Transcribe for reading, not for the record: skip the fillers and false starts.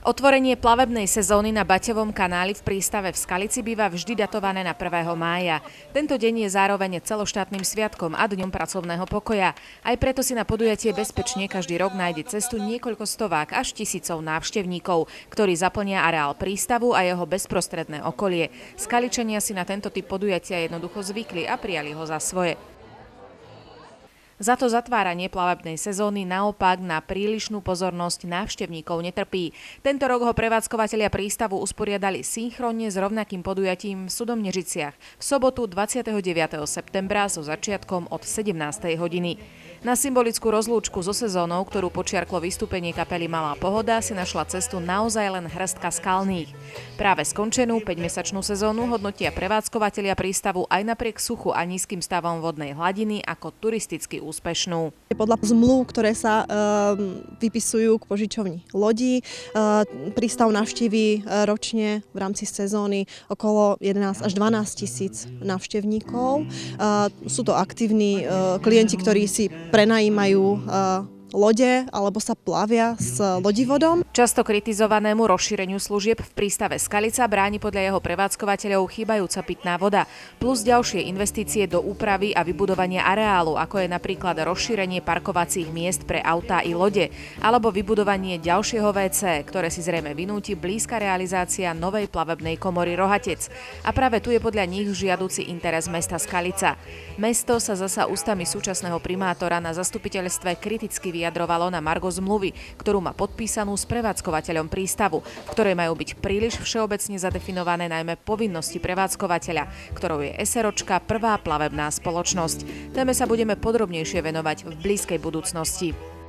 Otvorenie plavebnej sezóny na Baťovom kanáli v prístave v Skalici býva vždy datované na 1. mája. Tento deň je zároveň celoštátnym sviatkom a dňom pracovného pokoja. Aj preto si na podujatie bezpečne každý rok nájde cestu niekoľko stovák až tisícov návštevníkov, ktorí zaplnia areál prístavu a jeho bezprostredné okolie. Skaličania si na tento typ podujatia jednoducho zvykli a prijali ho za svoje. Za to zatváranie plavebnej sezóny naopak na prílišnú pozornosť návštevníkov netrpí. Tento rok ho prevádzkovatelia prístavu usporiadali synchronne s rovnakým podujatím v Sudomnežiciach v sobotu 29. septembra so začiatkom od 17. hodiny. Na symbolickú rozlúčku so sezónou, ktorú počiarklo vystúpenie kapely Malá pohoda, si našla cestu naozaj len hrstka skalných. Práve skončenú 5-mesačnú sezónu hodnotia prevádzkovatelia prístavu aj napriek suchu a nízkym stavom vodnej hladiny ako turisticky úspešnú. Podľa zmluv, ktoré sa vypisujú k požičovni lodí, prístav navštíví ročne v rámci sezóny okolo 11 až 12 tisíc návštevníkov. Sú to aktívni klienti, ktorí si prenajímajú lode alebo sa plavia s lodivodom. Často kritizovanému rozšíreniu služieb v prístave Skalica bráni podľa jeho prevádzkovateľov chýbajúca pitná voda, plus ďalšie investície do úpravy a vybudovania areálu, ako je napríklad rozšírenie parkovacích miest pre autá i lode, alebo vybudovanie ďalšieho WC, ktoré si zrejme vynúti blízka realizácia novej plavebnej komory Rohatec. A práve tu je podľa nich žiaduci interes mesta Skalica. Mesto sa zasa ústami súčasného primátora na zastupiteľstve kriticky vyjadrovalo na margo zmluvy, ktorú má podpísanú s prevádzkovateľom prístavu, v ktorej majú byť príliš všeobecne zadefinované najmä povinnosti prevádzkovateľa, ktorou je SROčka, prvá plavebná spoločnosť. Téme sa budeme podrobnejšie venovať v blízkej budúcnosti.